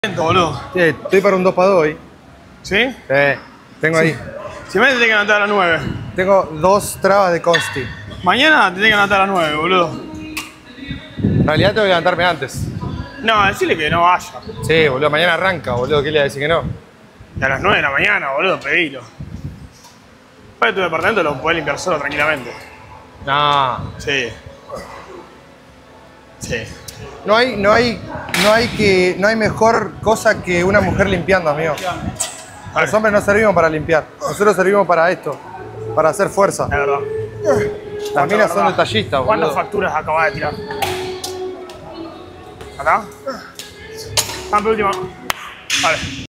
Boludo. Sí, estoy para un 2 para 2 hoy. ¿Sí? Tengo ahí. Si me tenés que levantar a las 9. Tengo 2 trabas de consti. Mañana te tenés que levantar a las 9, boludo. En realidad tengo que levantarme antes. No, decirle que no vaya. Sí, boludo, mañana arranca, boludo. ¿Qué le voy a decir que no? Y a las 9 de la mañana, boludo, pedilo. Después de tu departamento lo podés limpiar solo tranquilamente. No. Sí. Sí. No hay mejor cosa que una mujer limpiando, amigo. Los hombres no servimos para limpiar. Nosotros servimos para esto. Para hacer fuerza. Es verdad. Las minas son detallistas, boludo. ¿Cuántas facturas acabas de tirar? ¿Acá? Ah, por última. Vale.